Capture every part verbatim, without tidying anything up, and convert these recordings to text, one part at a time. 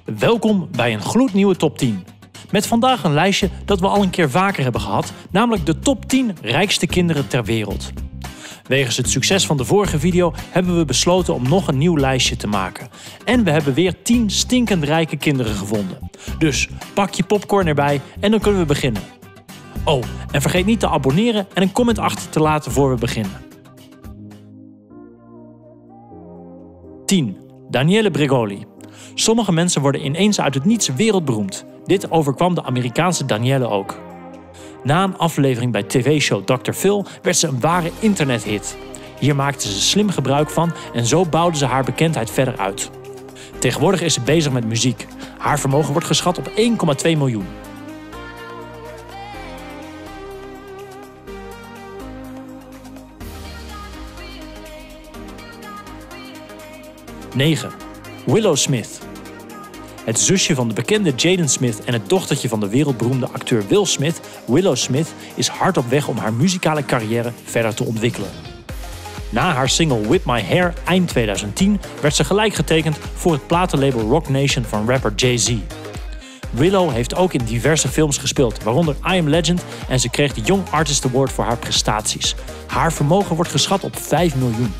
Welkom bij een gloednieuwe top tien. Met vandaag een lijstje dat we al een keer vaker hebben gehad, namelijk de top tien rijkste kinderen ter wereld. Wegens het succes van de vorige video hebben we besloten om nog een nieuw lijstje te maken. En we hebben weer tien stinkend rijke kinderen gevonden. Dus pak je popcorn erbij en dan kunnen we beginnen. Oh, en vergeet niet te abonneren en een comment achter te laten voor we beginnen. tien. Daniele Bregoli. Sommige mensen worden ineens uit het niets wereldberoemd. Dit overkwam de Amerikaanse Danielle ook. Na een aflevering bij tv-show dokter Phil werd ze een ware internethit. Hier maakte ze slim gebruik van en zo bouwde ze haar bekendheid verder uit. Tegenwoordig is ze bezig met muziek. Haar vermogen wordt geschat op één komma twee miljoen. negen. Willow Smith. Het zusje van de bekende Jaden Smith en het dochtertje van de wereldberoemde acteur Will Smith, Willow Smith, is hard op weg om haar muzikale carrière verder te ontwikkelen. Na haar single Whip My Hair eind tweeduizend tien werd ze gelijk getekend voor het platenlabel Roc Nation van rapper Jay-Z. Willow heeft ook in diverse films gespeeld, waaronder I Am Legend, en ze kreeg de Young Artist Award voor haar prestaties. Haar vermogen wordt geschat op vijf miljoen.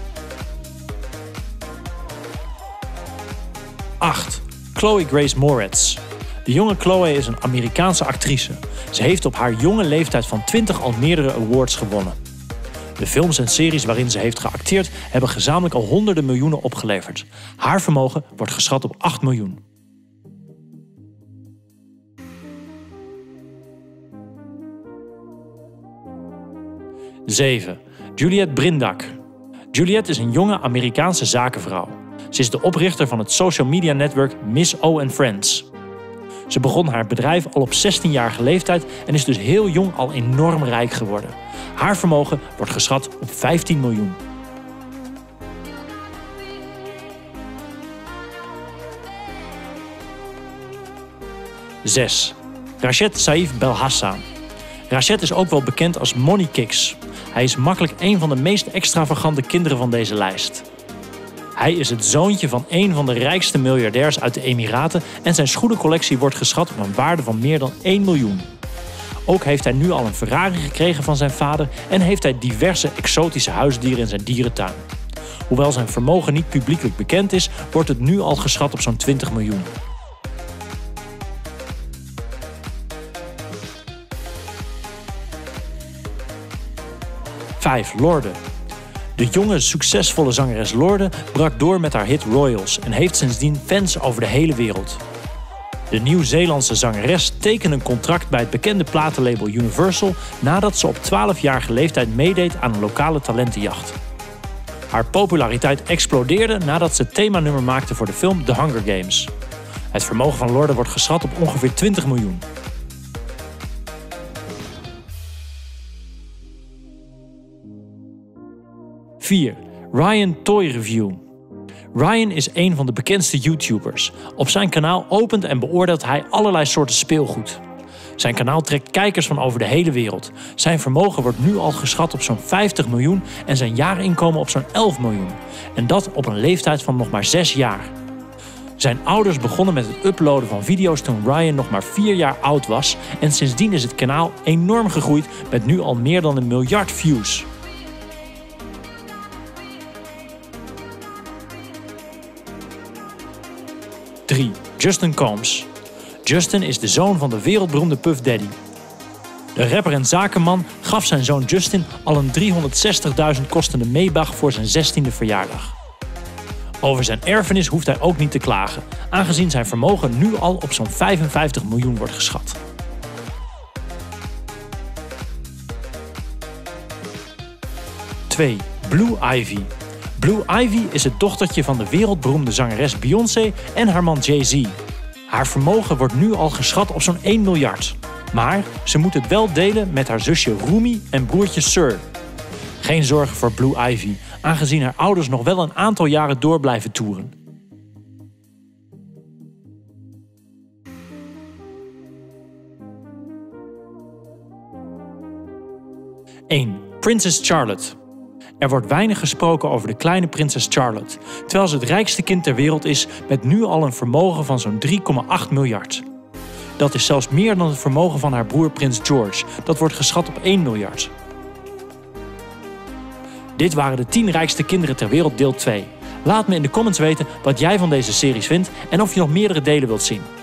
acht. Chloe Grace Moretz. De jonge Chloe is een Amerikaanse actrice. Ze heeft op haar jonge leeftijd van twintig al meerdere awards gewonnen. De films en series waarin ze heeft geacteerd hebben gezamenlijk al honderden miljoenen opgeleverd. Haar vermogen wordt geschat op acht miljoen. zeven. Juliette Brindak. Juliette is een jonge Amerikaanse zakenvrouw. Ze is de oprichter van het social media netwerk Miss O and Friends. Ze begon haar bedrijf al op zestienjarige leeftijd en is dus heel jong al enorm rijk geworden. Haar vermogen wordt geschat op vijftien miljoen. zes. Rached Saif Belhassan. Rached is ook wel bekend als Money Kicks. Hij is makkelijk een van de meest extravagante kinderen van deze lijst. Hij is het zoontje van een van de rijkste miljardairs uit de Emiraten en zijn schoenencollectie wordt geschat op een waarde van meer dan één miljoen. Ook heeft hij nu al een Ferrari gekregen van zijn vader en heeft hij diverse exotische huisdieren in zijn dierentuin. Hoewel zijn vermogen niet publiekelijk bekend is, wordt het nu al geschat op zo'n twintig miljoen. vijf. Lorde. De jonge, succesvolle zangeres Lorde brak door met haar hit Royals en heeft sindsdien fans over de hele wereld. De Nieuw-Zeelandse zangeres tekende een contract bij het bekende platenlabel Universal nadat ze op twaalfjarige leeftijd meedeed aan een lokale talentenjacht. Haar populariteit explodeerde nadat ze het themanummer maakte voor de film The Hunger Games. Het vermogen van Lorde wordt geschat op ongeveer twintig miljoen. vier. Ryan Toy Review. Ryan is een van de bekendste YouTubers. Op zijn kanaal opent en beoordeelt hij allerlei soorten speelgoed. Zijn kanaal trekt kijkers van over de hele wereld. Zijn vermogen wordt nu al geschat op zo'n vijftig miljoen en zijn jaarinkomen op zo'n elf miljoen. En dat op een leeftijd van nog maar zes jaar. Zijn ouders begonnen met het uploaden van video's toen Ryan nog maar vier jaar oud was en sindsdien is het kanaal enorm gegroeid met nu al meer dan een miljard views. drie. Justin Combs. Justin is de zoon van de wereldberoemde Puff Daddy. De rapper en zakenman gaf zijn zoon Justin al een driehonderdzestigduizend kostende Maybach voor zijn zestiende verjaardag. Over zijn erfenis hoeft hij ook niet te klagen, aangezien zijn vermogen nu al op zo'n vijfenvijftig miljoen wordt geschat. twee. Blue Ivy. Blue Ivy is het dochtertje van de wereldberoemde zangeres Beyoncé en haar man Jay-Z. Haar vermogen wordt nu al geschat op zo'n één miljard. Maar ze moet het wel delen met haar zusje Rumi en broertje Sir. Geen zorgen voor Blue Ivy, aangezien haar ouders nog wel een aantal jaren door blijven toeren. één. Princess Charlotte. Er wordt weinig gesproken over de kleine prinses Charlotte, terwijl ze het rijkste kind ter wereld is met nu al een vermogen van zo'n drie komma acht miljard. Dat is zelfs meer dan het vermogen van haar broer prins George, dat wordt geschat op één miljard. Dit waren de tien rijkste kinderen ter wereld deel twee. Laat me in de comments weten wat jij van deze series vindt en of je nog meerdere delen wilt zien.